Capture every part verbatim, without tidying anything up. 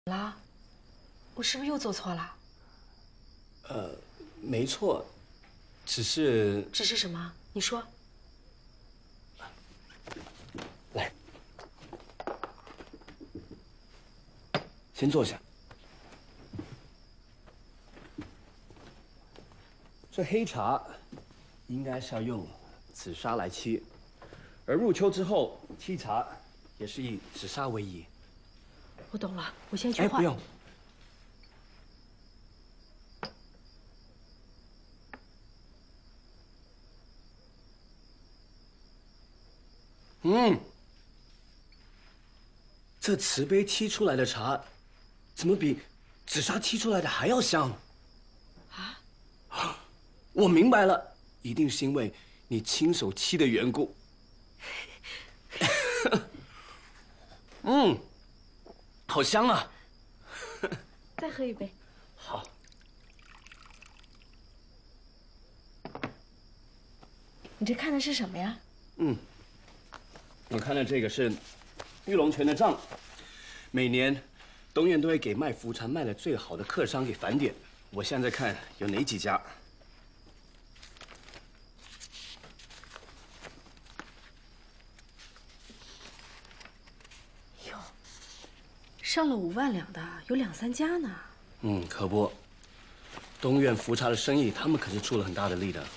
啦？我是不是又做错了？ 呃，没错，只是…… 只是什么？你说。 来，先坐下。这黑茶应该是要用紫砂来沏，而入秋之后沏茶也是以紫砂为宜。 我懂了，我先去哎， 换。 不用。嗯，这瓷杯沏出来的茶，怎么比紫砂沏出来的还要香？啊！我明白了，一定是因为你亲手沏的缘故。嗯，好香啊！ 再喝一杯。 好。 你这看的是什么呀？ 嗯，我看的这个是玉龙泉的账，每年东院都会给卖福茶卖的最好的客商给返点。我现在看有哪几家。 哟，上了五万两的有两三家呢。 嗯，可不，东院福茶的生意，他们可是出了很大的力的。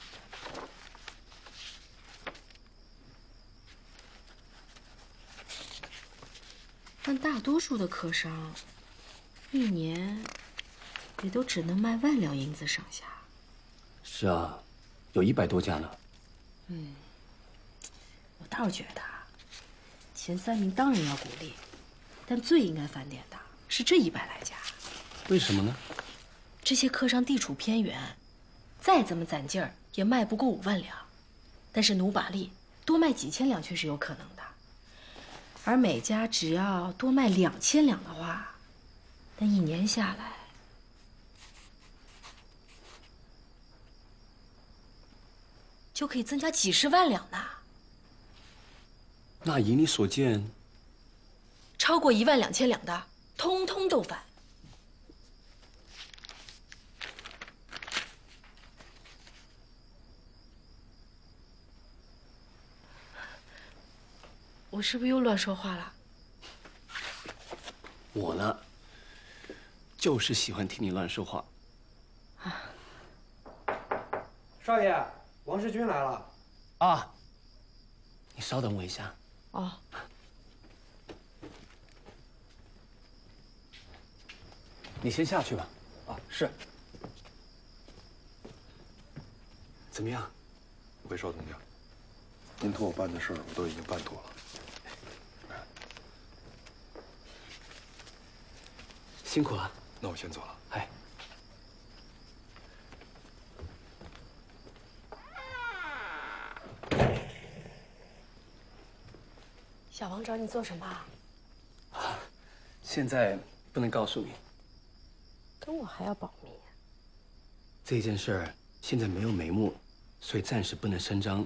但大多数的客商，一年也都只能卖万两银子上下。 是啊，有一百多家呢。 嗯，我倒是觉得，前三名当然要鼓励，但最应该返点的是这一百来家。 为什么呢？ 这些客商地处偏远，再怎么攒劲儿也卖不过五万两，但是努把力多卖几千两却是有可能的。而每家只要多卖两千两的话，那一年下来，就可以增加几十万两呢。 那以你所见， 超过一万两千两的，通通都返。我是不是又乱说话了？ 我呢，就是喜欢听你乱说话。 啊， 少爷，王世军来了。 啊，你稍等我一下。 哦。 你先下去吧。 啊，是。 怎么样？ 回少东家，您托我办的事儿，我都已经办妥了。 辛苦了。 那我先走了。 哎。 小王找你做什么？ 啊，现在不能告诉你。 跟我还要保密。 这件事儿现在没有眉目，所以暂时不能声张。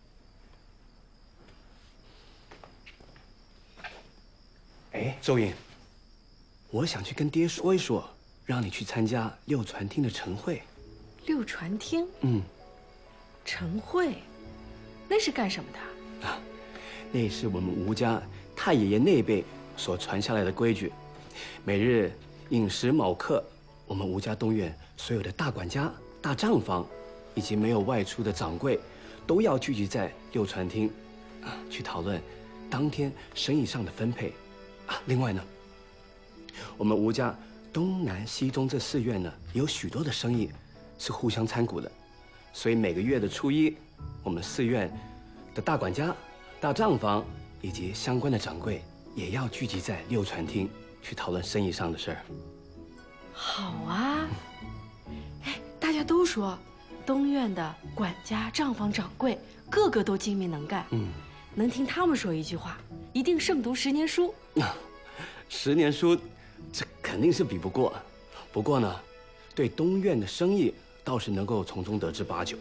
哎，周颖，我想去跟爹说一说，让你去参加六传厅的晨会。 六传厅？ 嗯。 晨会，那是干什么的？ 啊，那是我们吴家太爷爷那辈所传下来的规矩。每日饮食卯课，我们吴家东院所有的大管家、大账房，以及没有外出的掌柜，都要聚集在六传厅，啊，去讨论当天生意上的分配。啊，另外呢，我们吴家东南西中这四院呢，有许多的生意是互相参股的，所以每个月的初一，我们四院的大管家、大账房以及相关的掌柜也要聚集在六传厅去讨论生意上的事儿。 好啊！哎，大家都说东院的管家、账房、掌柜个个都精明能干， 嗯， 能听他们说一句话，一定胜读十年书。 十年书，这肯定是比不过。不过呢，对东院的生意倒是能够从中得知八九。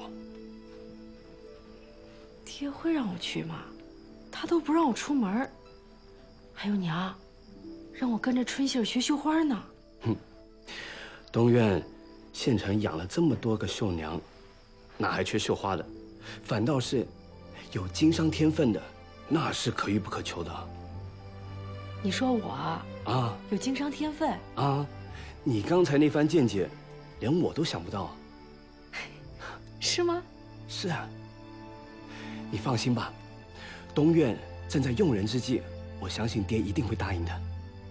爹会让我去吗？他都不让我出门。还有娘， 让我跟着春杏儿学绣花呢。 哼，东院县城养了这么多个绣娘，哪还缺绣花的？反倒是有经商天分的，那是可遇不可求的。 你说我啊， 有经商天分啊，你刚才那番见解，连我都想不到。 是吗？ 是啊。你放心吧，东院正在用人之际，我相信爹一定会答应的。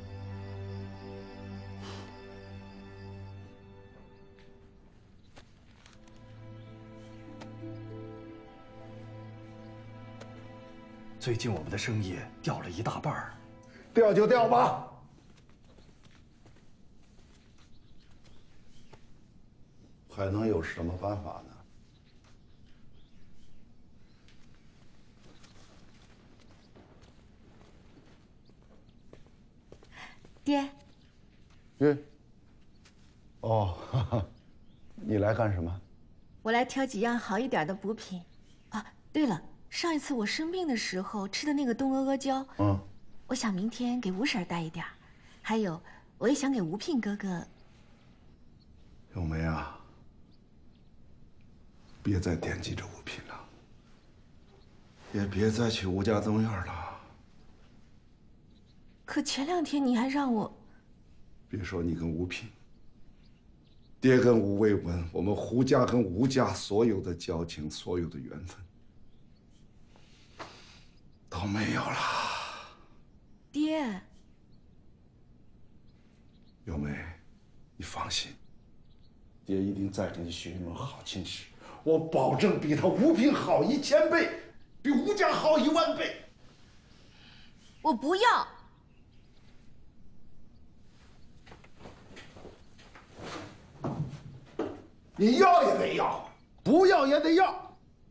最近我们的生意掉了一大半儿， 掉就掉吧。还能有什么办法呢？ 爹。 约。哦，哈哈，你来干什么？ 我来挑几样好一点的补品。啊，对了。上一次我生病的时候吃的那个冬阿阿胶，嗯，我想明天给吴婶带一点儿，还有，我也想给吴聘哥哥。 咏梅啊，别再惦记着吴聘了，也别再去吴家东院了。 可前两天你还让我…… 别说你跟吴聘，爹跟吴卫文，我们胡家跟吴家所有的交情，所有的缘分。都没有了， 爹。 咏梅，你放心，爹一定再给你寻一门好亲事，我保证比他吴聘好一千倍，比吴家好一万倍。 我不要。 你要也得要，不要也得要。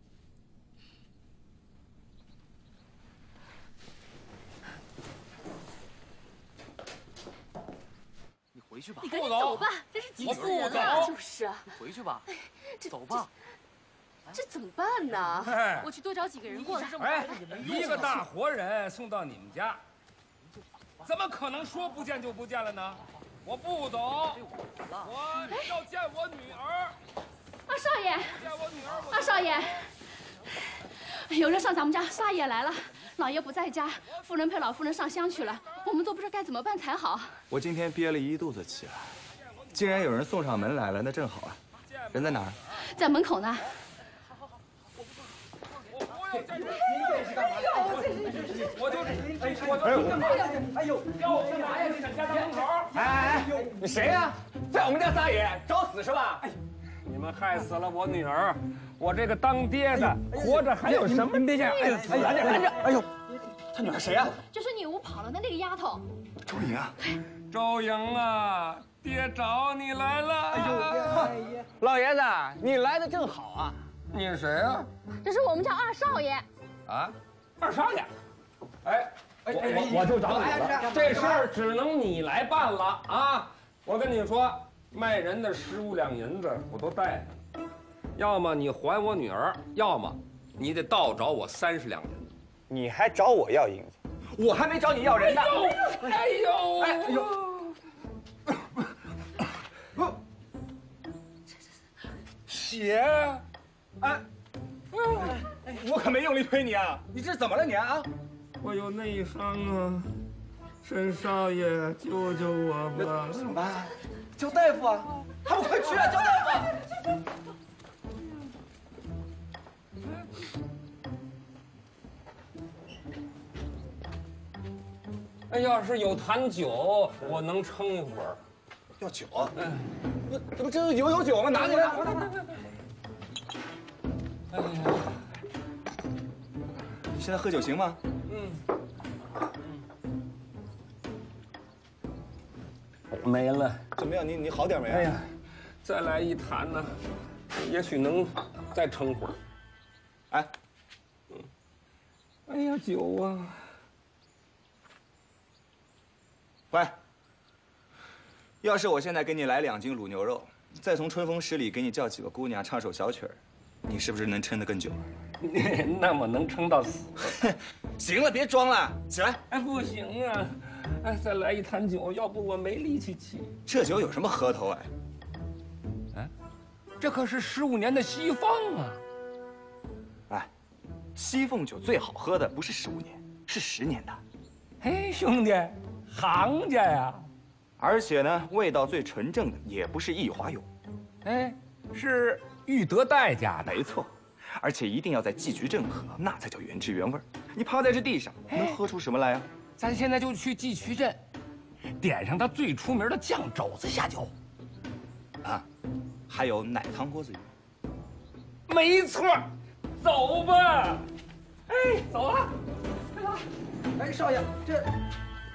回去吧， 你赶紧走吧，真是急死人了。就是啊， 你回去吧，走吧。 这怎么办呢？我去多找几个人过来。 哎，一个大活人送到你们家，怎么可能说不见就不见了呢？我不走，我要见我女儿。 二少爷， 见我女儿。 二少爷，有人上咱们家，撒野来了。老爷不在家，夫人陪老夫人上香去了，我们都不知道该怎么办才好。 我今天憋了一肚子气啊，既然有人送上门来了，那正好啊。人在哪儿？ 在门口呢。 我要见人。你这是干嘛？我就是，我就是。哎呦，要我干嘛呀？你在家门口？ 哎哎哎，你谁呀？在我们家撒野，找死是吧？哎， 你们害死了我女儿。我这个当爹的，活着还有什么意思？ 拦着拦着！哎呦，他女儿谁呀？ 就是女巫跑了的那个丫头， 周莹啊！ 周莹啊，爹找你来了！哎呦，老爷子，你来的正好啊！ 你是谁啊？ 这是我们家二少爷。 啊，二少爷？哎，我我我就找你了，这事儿只能你来办了啊！我跟你说，卖人的十五两银子我都带着。要么你还我女儿，要么你得倒找我三十两银子。 你还找我要银子？我还没找你要人呢！ 哎呦，哎呦，哎呦，血！ 哎，我可没用力推你啊！你这怎么了你啊？ 我有内伤啊，沈少爷，救救我吧！ 怎么办？叫大夫啊！还不快去啊！叫大夫啊！ 哎，要是有坛酒，我能撑一会儿。 要酒？嗯，那这不这有有酒吗？拿过来！ 哎呀， 你现在喝酒行吗？ 嗯。 没了。 怎么样？你你好点没？ 哎呀，再来一坛呢，也许能再撑会儿。 哎， 嗯。哎呀，酒啊！ 喂，要是我现在给你来两斤卤牛肉，再从春风十里给你叫几个姑娘唱首小曲儿，你是不是能撑得更久？ 那么能撑到死？ 行了，别装了，起来！ 哎，不行啊， 哎，再来一坛酒，要不我没力气沏。 这酒有什么喝头哎？ 哎，这可是十五年的西方啊！ 哎，西凤酒最好喝的不是十五年，是十年的。 嘿，兄弟，行家呀！ 而且呢，味道最纯正的也不是益华永， 哎，是裕德代家的。 没错。 而且一定要在季菊镇喝，那才叫原汁原味。你趴在这地上，能喝出什么来呀？ 咱现在就去季菊镇，点上它最出名的酱肘子下酒。 啊，还有奶汤锅子鱼。 没错，走吧。哎，走了，快走。 哎，少爷，这